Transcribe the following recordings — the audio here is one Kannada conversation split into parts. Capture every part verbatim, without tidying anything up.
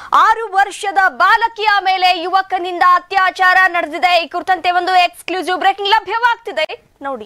ಆರು ವರ್ಷದ ಬಾಲಕಿಯ ಮೇಲೆ ಯುವಕನಿಂದ ಅತ್ಯಾಚಾರ ನಡೆದಿದೆ. ಈ ಕುರಿತಂತೆ ಒಂದು ಎಕ್ಸ್ಕ್ಲೂಸಿವ್ ಬ್ರೇಕಿಂಗ್ ಲಭ್ಯವಾಗ್ತಿದೆ ನೋಡಿ.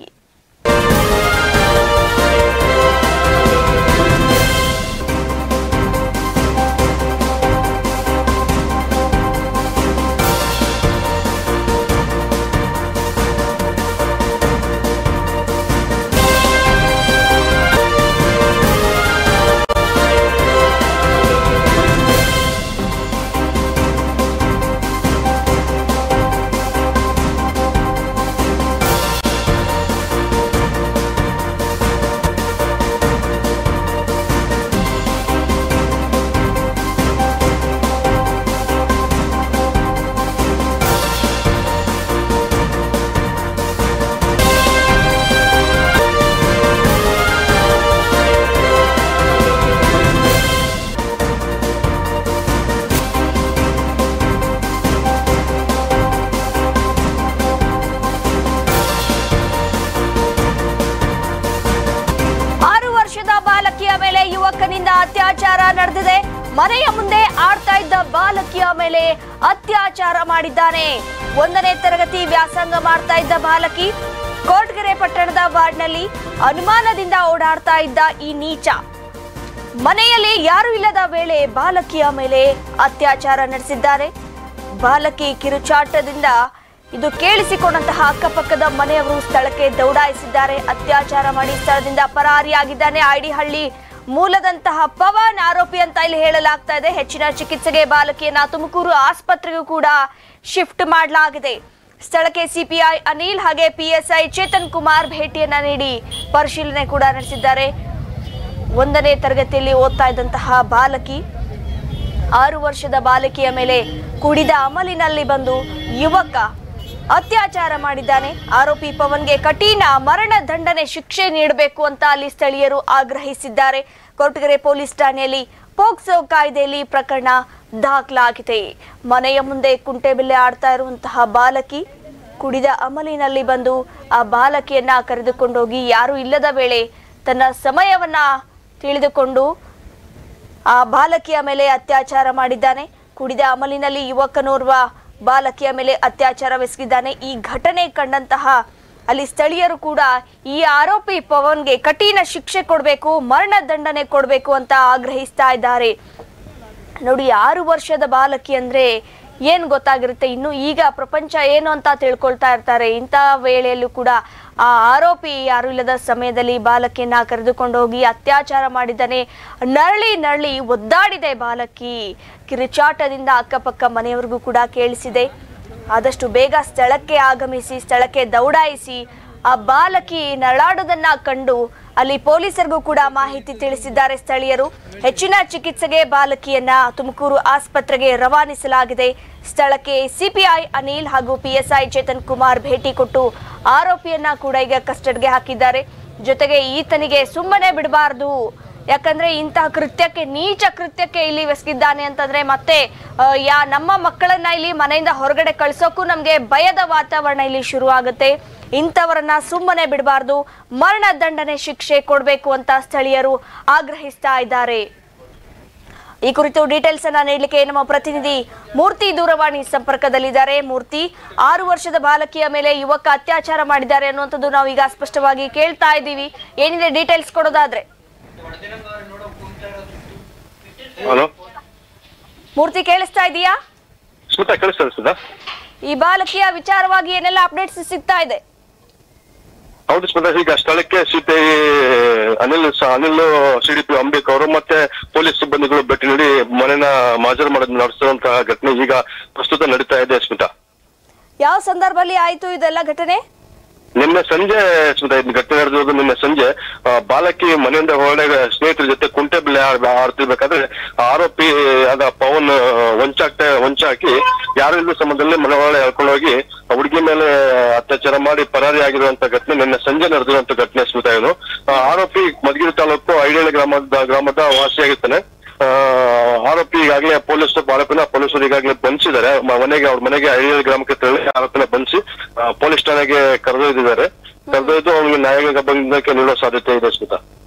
ಮೇಲೆ ಯುವಕನಿಂದ ಅತ್ಯಾಚಾರ ನಡೆದಿದೆ. ಮನೆಯ ಮುಂದೆ ಆಡ್ತಾ ಇದ್ದ ಬಾಲಕಿಯ ಮೇಲೆ ಅತ್ಯಾಚಾರ ಮಾಡಿದ್ದಾನೆ. ಒಂದನೇ ತರಗತಿ ವ್ಯಾಸಂಗ ಮಾಡ್ತಾ ಇದ್ದ ಬಾಲಕಿ ಕೊರಟಗೆರೆ ಪಟ್ಟಣದ ವಾರ್ಡ್ನಲ್ಲಿ ಅನುಮಾನದಿಂದ ಓಡಾಡ್ತಾ ಇದ್ದ ಈ ನೀಚ ಮನೆಯಲ್ಲಿ ಯಾರು ಇಲ್ಲದ ವೇಳೆ ಬಾಲಕಿಯ ಮೇಲೆ ಅತ್ಯಾಚಾರ ನಡೆಸಿದ್ದಾರೆ. ಬಾಲಕಿ ಕಿರುಚಾಟದಿಂದ ಇದು ಕೇಳಿಸಿಕೊಂಡಂತಹ ಅಕ್ಕಪಕ್ಕದ ಮನೆಯವರು ಸ್ಥಳಕ್ಕೆ ದೌಡಾಯಿಸಿದ್ದಾರೆ. ಅತ್ಯಾಚಾರ ಮಾಡಿ ಸ್ಥಳದಿಂದ ಪರಾರಿಯಾಗಿದ್ದಾನೆ. ಐಡಿಹಳ್ಳಿ ಮೂಲದಂತಹ ಪವನ್ ಆರೋಪಿ ಅಂತ ಇಲ್ಲಿ ಹೇಳಲಾಗ್ತಾ ಇದೆ. ಹೆಚ್ಚಿನ ಚಿಕಿತ್ಸೆಗೆ ಬಾಲಕಿಯನ್ನ ತುಮಕೂರು ಆಸ್ಪತ್ರೆಗೂ ಕೂಡ ಶಿಫ್ಟ್ ಮಾಡಲಾಗಿದೆ. ಸ್ಥಳಕ್ಕೆ ಸಿಪಿಐ ಅನಿಲ್ ಹಾಗೆ ಪಿಎಸ್ಐ ಚೇತನ್ ಕುಮಾರ್ ಭೇಟಿಯನ್ನ ನೀಡಿ ಪರಿಶೀಲನೆ ಕೂಡ ನಡೆಸಿದ್ದಾರೆ. ಒಂದನೇ ತರಗತಿಯಲ್ಲಿ ಓದ್ತಾ ಇದ್ದಂತಹ ಬಾಲಕಿ, ಆರು ವರ್ಷದ ಬಾಲಕಿಯ ಮೇಲೆ ಕುಡಿದ ಅಮಲಿನಲ್ಲಿ ಬಂದು ಯುವಕ ಅತ್ಯಾಚಾರ ಮಾಡಿದ್ದಾನೆ. ಆರೋಪಿ ಪವನ್ಗೆ ಕಠಿಣ ಮರಣ ದಂಡನೆ ಶಿಕ್ಷೆ ನೀಡಬೇಕು ಅಂತ ಅಲ್ಲಿ ಸ್ಥಳೀಯರು ಆಗ್ರಹಿಸಿದ್ದಾರೆ. ಕೊರಟಗೆರೆ ಪೊಲೀಸ್ ಠಾಣೆಯಲ್ಲಿ ಪೋಕ್ಸೋ ಕಾಯ್ದೆಯಲ್ಲಿ ಪ್ರಕರಣ ದಾಖಲಾಗಿದೆ. ಮನೆಯ ಮುಂದೆ ಕುಂಟೆಬಿಲ್ಲೆ ಆಡ್ತಾ ಇರುವಂತಹ ಬಾಲಕಿ ಕುಡಿದ ಅಮಲಿನಲ್ಲಿ ಬಂದು ಆ ಬಾಲಕಿಯನ್ನ ಕರೆದುಕೊಂಡೋಗಿ ಯಾರು ಇಲ್ಲದ ವೇಳೆ ತನ್ನ ಸಮಯವನ್ನ ತಿಳಿದುಕೊಂಡು ಆ ಬಾಲಕಿಯ ಮೇಲೆ ಅತ್ಯಾಚಾರ ಮಾಡಿದ್ದಾನೆ. ಕುಡಿದ ಅಮಲಿನಲ್ಲಿ ಯುವಕನೋರ್ವ ಬಾಲಕಿಯ ಮೇಲೆ ಅತ್ಯಾಚಾರವೆಸಗಿದ್ದಾನೆ. ಈ ಘಟನೆ ಕಂಡಂತಹ ಅಲ್ಲಿ ಸ್ಥಳೀಯರು ಕೂಡ ಈ ಆರೋಪಿ ಪವನ್ಗೆ ಕಠಿಣ ಶಿಕ್ಷೆ ಕೊಡಬೇಕು, ಮರಣ ದಂಡನೆ ಕೊಡಬೇಕು ಅಂತ ಆಗ್ರಹಿಸ್ತಾ ಇದ್ದಾರೆ. ನೋಡಿ, ಆರು ವರ್ಷದ ಬಾಲಕಿ ಅಂದ್ರೆ ಏನ್ ಗೊತ್ತಾಗಿರುತ್ತೆ. ಇನ್ನು ಈಗ ಪ್ರಪಂಚ ಏನು ಅಂತ ತಿಳ್ಕೊಳ್ತಾ ಇರ್ತಾರೆ. ಇಂಥ ವೇಳೆಯಲ್ಲೂ ಕೂಡ ಆ ಆರೋಪಿ ಯಾರು ಇಲ್ಲದ ಸಮಯದಲ್ಲಿ ಬಾಲಕಿಯನ್ನ ಕರೆದುಕೊಂಡು ಹೋಗಿ ಅತ್ಯಾಚಾರ ಮಾಡಿದ್ದಾನೆ. ನರಳಿ ನರಳಿ ಒದ್ದಾಡಿದೆ ಬಾಲಕಿ. ಕಿರುಚಾಟದಿಂದ ಅಕ್ಕಪಕ್ಕ ಮನೆಯವರಿಗೂ ಕೂಡ ಕೇಳಿಸಿದೆ. ಆದಷ್ಟು ಬೇಗ ಸ್ಥಳಕ್ಕೆ ಆಗಮಿಸಿ ಸ್ಥಳಕ್ಕೆ ದೌಡಾಯಿಸಿ ಆ ಬಾಲಕಿ ನರಳಾಡುವುದನ್ನ ಕಂಡು ಅಲ್ಲಿ ಪೊಲೀಸರಿಗೂ ಕೂಡ ಮಾಹಿತಿ ತಿಳಿಸಿದ್ದಾರೆ ಸ್ಥಳೀಯರು. ಹೆಚ್ಚಿನ ಚಿಕಿತ್ಸೆಗೆ ಬಾಲಕಿಯನ್ನ ತುಮಕೂರು ಆಸ್ಪತ್ರೆಗೆ ರವಾನಿಸಲಾಗಿದೆ. ಸ್ಥಳಕ್ಕೆ ಸಿಪಿಐ ಅನಿಲ್ ಹಾಗೂ ಪಿಎಸ್ಐ ಚೇತನ್ ಕುಮಾರ್ ಭೇಟಿ ಕೊಟ್ಟು ಆರೋಪಿಯನ್ನ ಕೂಡ ಈಗ ಕಸ್ಟಡಿಗೆ ಹಾಕಿದ್ದಾರೆ. ಜೊತೆಗೆ ಈತನಿಗೆ ಸುಮ್ಮನೆ ಬಿಡಬಾರದು, ಯಾಕಂದ್ರೆ ಇಂತಹ ಕೃತ್ಯಕ್ಕೆ, ನೀಚ ಕೃತ್ಯಕ್ಕೆ ಇಲ್ಲಿ ಎಸಗಿದ್ದಾನೆ ಅಂತಂದ್ರೆ ಮತ್ತೆ ಯಾ ನಮ್ಮ ಮಕ್ಕಳನ್ನ ಇಲ್ಲಿ ಮನೆಯಿಂದ ಹೊರಗಡೆ ಕಳ್ಸೋಕ್ಕೂ ನಮ್ಗೆ ಭಯದ ವಾತಾವರಣ ಇಲ್ಲಿ ಶುರು ಆಗುತ್ತೆ. ಇಂಥವರನ್ನ ಸುಮ್ಮನೆ ಬಿಡಬಾರ್ದು, ಮರಣ ದಂಡನೆ ಶಿಕ್ಷೆ ಕೊಡಬೇಕು ಅಂತ ಸ್ಥಳೀಯರು ಆಗ್ರಹಿಸ್ತಾ ಇದ್ದಾರೆ. ಈ ಕುರಿತು ಡೀಟೇಲ್ಸ್ ಅನ್ನ ನೀಡಲಿಕ್ಕೆ ನಮ್ಮ ಪ್ರತಿನಿಧಿ ಮೂರ್ತಿ ದೂರವಾಣಿ ಸಂಪರ್ಕದಲ್ಲಿದ್ದಾರೆ. ಮೂರ್ತಿ, ಆರು ವರ್ಷದ ಬಾಲಕಿಯ ಮೇಲೆ ಯುವಕ ಅತ್ಯಾಚಾರ ಮಾಡಿದ್ದಾರೆ ಅನ್ನುವಂಥದ್ದು ನಾವು ಈಗ ಸ್ಪಷ್ಟವಾಗಿ ಕೇಳ್ತಾ ಇದ್ದೀವಿ. ಏನಿದೆ ಡೀಟೇಲ್ಸ್ ಕೊಡೋದಾದ್ರೆ? ಹಲೋ ಮೂರ್ತಿ, ಕೇಳಿಸ್ತಾ ಇದೆಯಾ? ಈ ಬಾಲಕಿಯ ವಿಚಾರವಾಗಿ ಏನೆಲ್ಲ ಅಪ್ಡೇಟ್ಸ್ ಸಿಗ್ತಾ ಇದೆ? ಹೌದು ಸ್ಮಿತಾ, ಈಗ ಸ್ಥಳಕ್ಕೆ ಸಿಪಿಐ ಅನಿಲ್ ಅನಿಲ್ ಸಿಡಿಪಿ ಅಂಬೇಕ್ ಅವರು ಮತ್ತೆ ಪೊಲೀಸ್ ಸಿಬ್ಬಂದಿಗಳು ಭೇಟಿ ನೀಡಿ ಮನೆನ ಮಾಜರ್ ಮಾಡೋದು ನಡೆಸುವಂತಹ ಘಟನೆ ಈಗ ಪ್ರಸ್ತುತ ನಡೀತಾ ಇದೆ ಸ್ಮಿತಾ. ಯಾವ ಸಂದರ್ಭದಲ್ಲಿ ಆಯ್ತು ಇದೆಲ್ಲ ಘಟನೆ? ನಿನ್ನೆ ಸಂಜೆ ಸ್ಮಿತಾ, ಇದು ಘಟನೆ ನಡೆದಿರೋದು ನಿನ್ನೆ ಸಂಜೆ. ಬಾಲಕಿ ಮನೆಯಿಂದ ಹೊರಗಡೆ ಸ್ನೇಹಿತರ ಜೊತೆ ಕುಂಟೆ ಬಿಲ್ಲೆ ಆಡ್ತಿರ್ಬೇಕಾದ್ರೆ ಆರೋಪಿ ಆದ ಪವನ್ ವಂಚಾಕ್ತ ವಂಚಾಕಿ ಯಾರು ಇಲ್ಲದ ಸಮಯದಲ್ಲಿ ಮನೆ ಒಳಗಡೆ ಹೇಳ್ಕೊಂಡು ಹೋಗಿ ಹುಡುಗಿ ಮೇಲೆ ಅತ್ಯಾಚಾರ ಮಾಡಿ ಪರಾರಿ ಆಗಿರುವಂತ ಘಟನೆ ನಿನ್ನೆ ಸಂಜೆ ನಡೆದಿರುವಂತ ಘಟನೆ ಸ್ಮಿತಾ. ಇದು ಆರೋಪಿ ಮಧುಗಿರಿ ತಾಲೂಕು ಐಡಳ್ಳಿ ಗ್ರಾಮದ ಗ್ರಾಮದ ವಾಸಿಯಾಗಿರ್ತಾನೆ. ಆರೋಪಿ ಈಗಾಗಲೇ ಪೊಲೀಸ್ ಆರೋಪಿನ ಪೊಲೀಸರು ಈಗಾಗಲೇ ಬಂಧಿಸಿದ್ದಾರೆ. ಮನೆಗೆ ಅವ್ರ ಮನೆಗೆ ಐಡಳ್ಳಿ ಗ್ರಾಮಕ್ಕೆ ತೆರಳಿ ಆರೋಪಿನ ಬಂಧಿಸಿ ಪೊಲೀಸ್ ಠಾಣೆಗೆ ಕರೆದೊಯ್ದಿದ್ದಾರೆ. ಕರೆದೊಯ್ದು ಅವನಿಗೆ ನ್ಯಾಯಾಂಗ ಬಂಧನಕ್ಕೆ ನೀಡೋ ಸಾಧ್ಯತೆ ಇದೆ ಸ್ಮಿತಾ.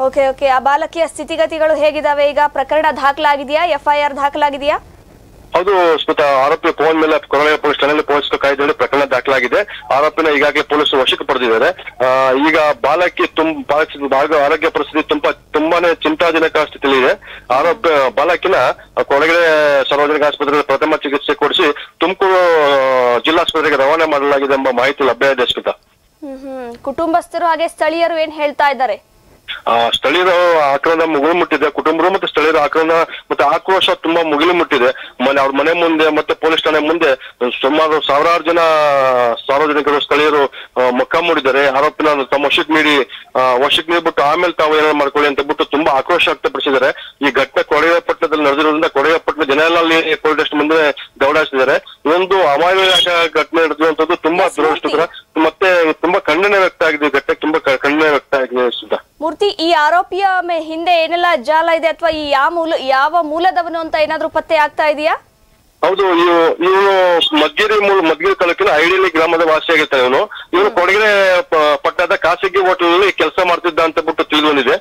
ಓಕೆ ಓಕೆ ಆ ಬಾಲಕಿಯ ಸ್ಥಿತಿಗತಿಗಳು ಹೇಗಿದಾವೆ? ಈಗ ಪ್ರಕರಣ ದಾಖಲಾಗಿದೆಯಾ? ಎಫ್ಐಆರ್ ದಾಖಲಾಗಿದೆಯಾ? ಹೌದು ಸ್ಮಿತಾ, ಆರೋಪಿ ಪವನ್ ಮೇಲೆ ಕೊರಳೆ ಪೊಲೀಸ್ ಠಾಣೆಯಲ್ಲಿ ಪೊಲೀಸ್ ಕಾಯ್ದೆಯಲ್ಲಿ ಪ್ರಕರಣ ದಾಖಲಾಗಿದೆ. ಆರೋಪಿನ ಈಗಾಗಲೇ ಪೊಲೀಸರು ವಶಕ್ಕೆ ಪಡೆದಿದ್ದಾರೆ. ಈಗ ಬಾಲಕಿ ತುಂಬ ಆರೋಗ್ಯ ಪರಿಸ್ಥಿತಿ ತುಂಬಾ ತುಂಬಾನೇ ಚಿಂತಾಜನಕ ಸ್ಥಿತಿಯಲ್ಲಿ ಇದೆ. ಆರೋಪಿ ಬಾಲಕಿನ ಕೊರಗಡೆ ಸಾರ್ವಜನಿಕ ಆಸ್ಪತ್ರೆಯಲ್ಲಿ ಪ್ರಥಮ ಚಿಕಿತ್ಸೆ ಕೊಡಿಸಿ ತುಮಕೂರು ಜಿಲ್ಲಾಸ್ಪತ್ರೆಗೆ ರವಾನೆ ಮಾಡಲಾಗಿದೆ ಎಂಬ ಮಾಹಿತಿ ಲಭ್ಯ ಇದೆ ಸ್ಮಿತಾ. ಹ್ಮ್ ಹ್ಮ್ ಕುಟುಂಬಸ್ಥರು ಹಾಗೆ ಸ್ಥಳೀಯರು ಏನ್ ಹೇಳ್ತಾ ಇದ್ದಾರೆ? ಆ ಸ್ಥಳೀಯರು ಆಕ್ರಂದ ಮುಗಿಲು ಮುಟ್ಟಿದೆ. ಕುಟುಂಬರು ಮತ್ತೆ ಸ್ಥಳೀಯರ ಆಕ್ರಂದ ಮತ್ತೆ ಆಕ್ರೋಶ ತುಂಬಾ ಮುಗಿಲು ಮುಟ್ಟಿದೆ. ಮನೆ ಅವ್ರ ಮನೆ ಮುಂದೆ ಮತ್ತೆ ಪೊಲೀಸ್ ಠಾಣೆ ಮುಂದೆ ಸುಮಾರು ಸಾವಿರಾರು ಜನ ಸಾರ್ವಜನಿಕರು ಸ್ಥಳೀಯರು ಮೊಕ್ಕ ಮೂಡಿದ್ದಾರೆ. ಆರೋಪಿನ ತಮ್ಮ ವಶಕ್ಕೆ ನೀಡಿ ವಶಕ್ಕೆ ನೀಡ್ಬಿಟ್ಟು ಆಮೇಲೆ ತಾವು ಏನಾದ್ರು ಮಾಡ್ಕೊಳ್ಳಿ ಅಂತ ಬಿಟ್ಟು ತುಂಬಾ ಆಕ್ರೋಶ ವ್ಯಕ್ತಪಡಿಸಿದ್ದಾರೆ. ಈ ಘಟನೆ ಕೊಡಗಪಟ್ಟಣದಲ್ಲಿ ನಡೆದಿರೋದ್ರಿಂದ ಕೊಡಗಪಟ್ಟಣ ಜನ ಎಲ್ಲ ಅಲ್ಲಿ ಪೊಲೀಸ್ ಸ್ಟೇಷನ್ ಮುಂದೆ ದೌಡಾಯಿಸಿದ್ದಾರೆ. ಇದೊಂದು ಅಮಾನವೀಯ ಘಟನೆ ನಡೆದಿರುವಂತದ್ದು ತುಂಬಾ ದುರದೃಷ್ಟಕರ ಮತ್ತೆ ತುಂಬಾ ಖಂಡನೆ ವ್ಯಕ್ತ ಆಗಿದೆ. ಘಟನೆ ತುಂಬಾ ಖಂಡನೆ ವ್ಯಕ್ತ ಆಗಿದೆ ಸುಧಾ. ಮೂರ್ತಿ, ಈ ಆರೋಪಿಯ ಹಿಂದೆ ಏನೆಲ್ಲ ಜಾಲ ಇದೆ ಅಥವಾ ಈ ಯಾವ ಮೂಲ ಯಾವ ಮೂಲದವನು ಅಂತ ಏನಾದ್ರೂ ಪತ್ತೆ ಆಗ್ತಾ ಇದೆಯಾ? ಹೌದು, ಇವನು ಮದ್ಗಿರಿ ಮೂಲ ಮದ್ಗಿರಿ ತಾಲೂಕಿನ ಐಡಿಲಿ ಗ್ರಾಮದ ವಾಸಿಯಾಗಿರ್ತಾನೆ. ಇವನು ಇವನು ಕೊಡಗಿನ ಪಟ್ಟಣದ ಖಾಸಗಿ ಹೋಟೆಲ್ ನಲ್ಲಿ ಕೆಲಸ ಮಾಡ್ತಿದ್ದ ಅಂತ ಬಿಟ್ಟು ತಿಳಿದು ಬಂದಿದೆ.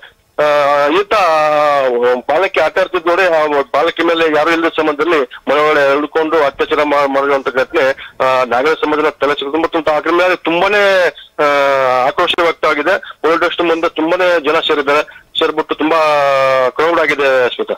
ಈತ ಬಾಲಕಿ ಆಟ ಆಡ್ತಿದ್ ನೋಡಿ ಬಾಲಕಿ ಮೇಲೆ ಯಾರು ಇಲ್ಲದ ಸಂಬಂಧದಲ್ಲಿ ಮನೆಯೊಳಗಡೆ ಎಳ್ಕೊಂಡು ಅತ್ಯಾಚಾರ ಮಾಡಿರುವಂತ ಘಟನೆ ನಾಗರ ಸಮಾಜದ ತಲೆ ಸಿಗುತ್ತೆ. ಅದ್ರ ಮೇಲೆ ತುಂಬಾನೇ ಆಕ್ರೋಶ ವ್ಯಕ್ತವಾಗಿದೆ. ಪೊಲೀಸ್ ಸ್ಟೇಷನ್ ಮುಂದೆ ತುಂಬಾನೇ ಜನ ಸೇರಿದ್ದಾರೆ. ಸೇರ್ಬಿಟ್ಟು ತುಂಬಾ ಕ್ರೌಡ್ ಆಗಿದೆ ಸ್ಮಿತಾ.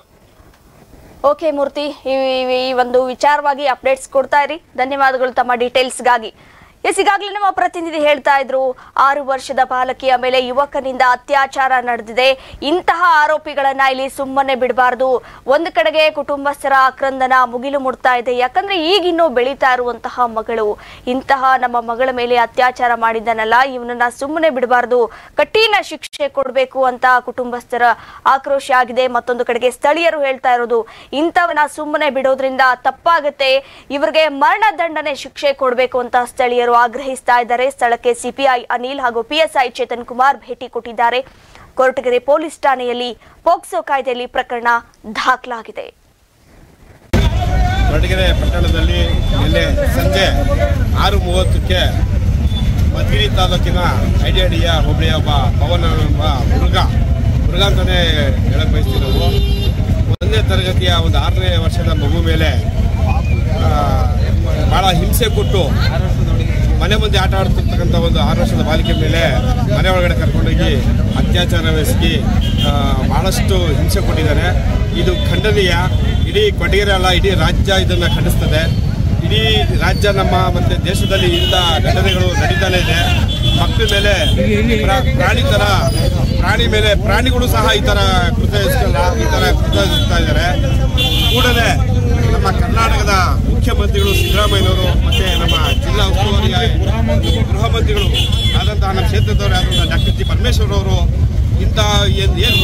ಓಕೆ ಮೂರ್ತಿ, ಈ ಒಂದು ವಿಚಾರವಾಗಿ ಅಪ್ಡೇಟ್ಸ್ ಕೊಡ್ತಾ ಇರಿ. ಧನ್ಯವಾದಗಳು ತಮ್ಮ ಡೀಟೇಲ್ಸ್ಗಾಗಿ. ಎಸ್, ಈಗಾಗಲೇ ನಮ್ಮ ಪ್ರತಿನಿಧಿ ಹೇಳ್ತಾ ಇದ್ರು, ಆರು ವರ್ಷದ ಬಾಲಕಿಯ ಮೇಲೆ ಯುವಕನಿಂದ ಅತ್ಯಾಚಾರ ನಡೆದಿದೆ. ಇಂತಹ ಆರೋಪಿಗಳನ್ನ ಇಲ್ಲಿ ಸುಮ್ಮನೆ ಬಿಡಬಾರ್ದು. ಒಂದು ಕಡೆಗೆ ಕುಟುಂಬಸ್ಥರ ಆಕ್ರಂದನ ಮುಗಿಲು ಮುಡ್ತಾ ಇದೆ. ಯಾಕಂದ್ರೆ ಈಗಿನ್ನೂ ಬೆಳೀತಾ ಇರುವಂತಹ ಮಗಳು ಇಂತಹ ನಮ್ಮ ಮಗಳ ಮೇಲೆ ಅತ್ಯಾಚಾರ ಮಾಡಿದ್ದಾನಲ್ಲ, ಇವನನ್ನ ಸುಮ್ಮನೆ ಬಿಡಬಾರ್ದು, ಕಠಿಣ ಶಿಕ್ಷೆ ಕೊಡಬೇಕು ಅಂತ ಕುಟುಂಬಸ್ಥರ ಆಕ್ರೋಶ ಆಗಿದೆ. ಮತ್ತೊಂದು ಕಡೆಗೆ ಸ್ಥಳೀಯರು ಹೇಳ್ತಾ ಇರೋದು, ಇಂಥವನ್ನ ಸುಮ್ಮನೆ ಬಿಡೋದ್ರಿಂದ ತಪ್ಪಾಗುತ್ತೆ, ಇವರಿಗೆ ಮರಣ ದಂಡನೆ ಶಿಕ್ಷೆ ಕೊಡಬೇಕು ಅಂತ ಸ್ಥಳೀಯರು ಆಗ್ರಹಿಸ್ತಾ ಇದ್ದಾರೆ. ಸ್ಥಳಕ್ಕೆ ಸಿಪಿಐ ಅನಿಲ್ ಹಾಗೂ ಪಿಎಸ್ಐ ಚೇತನ್ ಕುಮಾರ್ ಭೇಟಿ ಕೊಟ್ಟಿದ್ದಾರೆ. ಕೊರಟಗೆರೆ ಪೊಲೀಸ್ ಠಾಣೆಯಲ್ಲಿ ಪೋಕ್ಸೋ ಕಾಯ್ದೆಯಲ್ಲಿ ಪ್ರಕರಣ ದಾಖಲಾಗಿದೆ. ಕೊರಟಗೆರೆ ಪಟ್ಟಣದಲ್ಲಿ ನಿನ್ನೆ ಸಂಜೆ ಆರು ಮೂವತ್ತಕ್ಕೆ ಮದ್ಗಿರಿ ತಾಲೂಕಿನ ಐಡಿಯಾಡಿಯ ಹೋಬಳಿಯ ಒಬ್ಬ ಪವನ್ ಎಂಬ ಹುಡುಗ ಹುಡುಗ ಅಂತಾನೆ ಹೇಳಕ್ ಬಯಸ್ತೀವಿ ನಾವು. ಒಂದನೇ ತರಗತಿಯ ಒಂದು ಆರನೇ ವರ್ಷದ ಮಗು ಮೇಲೆ ಬಹಳ ಹಿಂಸೆ ಕೊಟ್ಟು ಮನೆ ಮುಂದೆ ಆಟ ಆಡ್ತಿರ್ತಕ್ಕಂಥ ಒಂದು ಆರು ವರ್ಷದ ಬಾಲಿಕೆ ಮೇಲೆ ಮನೆ ಒಳಗಡೆ ಕರ್ಕೊಂಡೋಗಿ ಅತ್ಯಾಚಾರವೆಸಗಿ ಬಹಳಷ್ಟು ಹಿಂಸೆ ಕೊಟ್ಟಿದ್ದಾರೆ. ಇದು ಖಂಡನೀಯ. ಇಡೀ ಕೊಡಗೇರಿ ಅಲ್ಲ, ಇಡೀ ರಾಜ್ಯ ಇದನ್ನು ಖಂಡಿಸ್ತದೆ. ಇಡೀ ರಾಜ್ಯ ನಮ್ಮ ಮತ್ತು ದೇಶದಲ್ಲಿ ಇಂಥ ಘಟನೆಗಳು ನಡೀತಾನೆ ಇದೆ. ಮಕ್ಕಳ ಮೇಲೆ ಪ್ರಾಣಿ ಥರ ಪ್ರಾಣಿ ಮೇಲೆ ಪ್ರಾಣಿಗಳು ಸಹ ಈ ಥರ ಕೃತ್ಯ ಎಸಗಲ್ಲ, ಈ ಥರ ಕೃತ್ಯ ಎಸಗ್ತಾ ಇದ್ದಾರೆ. ಕೂಡಲೇ ನಮ್ಮ ಕರ್ನಾಟಕದ ಮುಖ್ಯಮಂತ್ರಿಗಳು ಸಿದ್ದರಾಮಯ್ಯನವರು ಮತ್ತು ನಮ್ಮ ಜಿಲ್ಲಾ ಉಸ್ತುವಾರಿ ಗೃಹ ಮಂತ್ರಿಗಳು ಆದಂತಹ ನಮ್ಮ ಕ್ಷೇತ್ರದವರು ಆದಂತಹ ಡಾಕ್ಟರ್ ಜಿ ಪರಮೇಶ್ವರ್ ಅವರು ಇಂಥ ಏನು ಏನು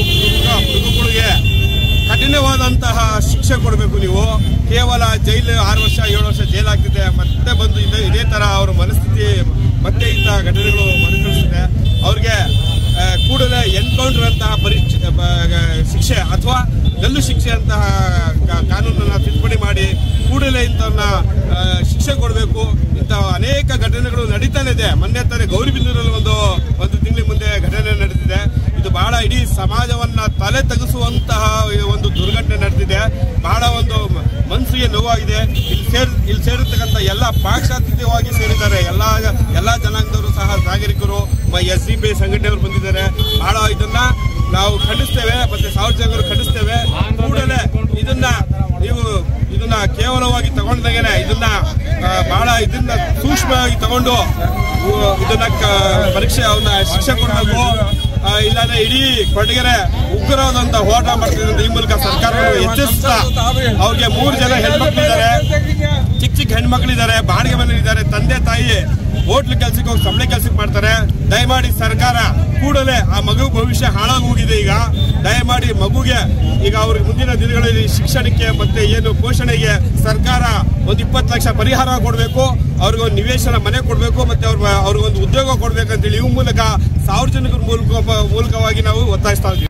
ಮೃಗಗಳಿಗೆ ಕಠಿಣವಾದಂತಹ ಶಿಕ್ಷೆ ಕೊಡಬೇಕು. ನೀವು ಕೇವಲ ಜೈಲು ಆರು ವರ್ಷ ಏಳು ವರ್ಷ ಜೈಲಾಗ್ತಿದೆ, ಮತ್ತೆ ಬಂದು ಇದೇ ಇದೇ ಥರ ಅವರ ಮನಸ್ಥಿತಿ ಮತ್ತೆ ಇಂಥ ಘಟನೆಗಳು ಮರುಕಳಿಸಿದೆ. ಅವ್ರಿಗೆ ಕೂಡಲೇ ಎನ್ಕೌಂಟರ್ ಅಂತಹ ಪರೀಕ್ಷೆ ಶಿಕ್ಷೆ ಅಥವಾ ಗಲ್ಲು ಶಿಕ್ಷೆ ಅಂತಹ ಕಾನೂನನ್ನು ತಿದ್ದುಪಡಿ ಮಾಡಿ ಕೂಡಲೇ ಇಂಥವನ್ನ ಶಿಕ್ಷೆ ಕೊಡಬೇಕು. ಇಂಥ ಅನೇಕ ಘಟನೆಗಳು ನಡೀತಾನೆ ಇದೆ. ಮೊನ್ನೆ ತಾನೇ ಗೌರಿಬಿದನೂರಲ್ಲಿ ಒಂದು ಒಂದು ತಿಂಗಳ ಮುಂದೆ ಘಟನೆ ನಡೆದಿದೆ. ಇದು ಬಹಳ ಇಡೀ ಸಮಾಜವನ್ನ ತಲೆ ತಗ್ಗಿಸುವಂತಹ ಒಂದು ದುರ್ಘಟನೆ ನಡೆದಿದೆ. ಬಹಳ ಒಂದು ಮನಸ್ಸಿಗೆ ನೋವಾಗಿದೆ. ಇಲ್ಲಿ ಸೇರ್ ಇಲ್ಲಿ ಸೇರಿರ್ತಕ್ಕಂಥ ಎಲ್ಲ ಪಾಶ್ಚಾತ್ಯವಾಗಿ ಸೇರಿದ್ದಾರೆ. ಎಲ್ಲ ಎಲ್ಲ ಜನಾಂಗದವರು ಸಹ ನಾಗರಿಕರು, ಎಸ್ ಡಿ ಪಿ ಸಂಘಟನೆಯವರು ಬಂದಿದ್ದಾರೆ. ಬಹಳ ಇದನ್ನ ನಾವು ಖಂಡಿಸ್ತೇವೆ, ಮತ್ತೆ ಸಾರ್ವಜನಿಕರು ಖಂಡಿಸ್ತೇವೆ. ಕೂಡಲೇ ಇದನ್ನ ನೀವು ಇದನ್ನ ಕೇವಲವಾಗಿ ತಗೊಂಡಾಗೇನೆ ಇದನ್ನ ಬಹಳ ಇದನ್ನ ಸೂಕ್ಷ್ಮವಾಗಿ ತಗೊಂಡು ಇದನ್ನ ಪರೀಕ್ಷೆ ಅವನ್ನ ಶಿಕ್ಷೆ ಕೊಡಬೇಕು. ಇಲ್ಲಾಂದ್ರೆ ಇಡೀ ಕೊಡಗೆರೆ ಉಗ್ರವಾದಂತ ಹೋರಾಟ ಮಾಡ್ತಿದ್ದಂತ ಈ ಮೂಲಕ ಸರ್ಕಾರವನ್ನು ಎಚ್ಚರಿಸ್ತಾ ಅವ್ರಿಗೆ ಮೂರು ಜನ ಹೆಣ್ಮಕ್ಳಿದ್ದಾರೆ, ಚಿಕ್ಕ ಚಿಕ್ಕ ಹೆಣ್ಮಕ್ಳಿದ್ದಾರೆ, ಬಾಡಿಗೆ ಮನೆಯಲ್ಲಿದ್ದಾರೆ, ತಂದೆ ತಾಯಿ ಹೋಟ್ಲ್ ಕೆಲ್ಸಕ್ಕೆ ಹೋಗಿ ಸಂಬಳ ಕೆಲ್ಸಕ್ಕೆ ಮಾಡ್ತಾರೆ. ದಯಮಾಡಿ ಸರ್ಕಾರ ಕೂಡಲೇ ಆ ಮಗು ಭವಿಷ್ಯ ಹಾಳಾಗಿ ಹೋಗಿದೆ. ಈಗ ದಯಮಾಡಿ ಮಗುಗೆ ಈಗ ಅವ್ರಿಗೆ ಮುಂದಿನ ದಿನಗಳಲ್ಲಿ ಶಿಕ್ಷಣಕ್ಕೆ ಮತ್ತೆ ಏನು ಪೋಷಣೆಗೆ ಸರ್ಕಾರ ಒಂದು ಇಪ್ಪತ್ತು ಲಕ್ಷ ಪರಿಹಾರ ಕೊಡಬೇಕು. ಅವ್ರಿಗೆ ಒಂದು ನಿವೇಶನ ಮನೆ ಕೊಡಬೇಕು, ಮತ್ತೆ ಅವ್ರ ಅವ್ರಿಗೊಂದು ಉದ್ಯೋಗ ಕೊಡ್ಬೇಕಂತೇಳಿ ಈ ಮೂಲಕ ಸಾರ್ವಜನಿಕರ ಮೂಲಕ ಮೂಲಕವಾಗಿ ನಾವು ಒತ್ತಾಯಿಸ್ತಾ ಇದ್ದೀವಿ.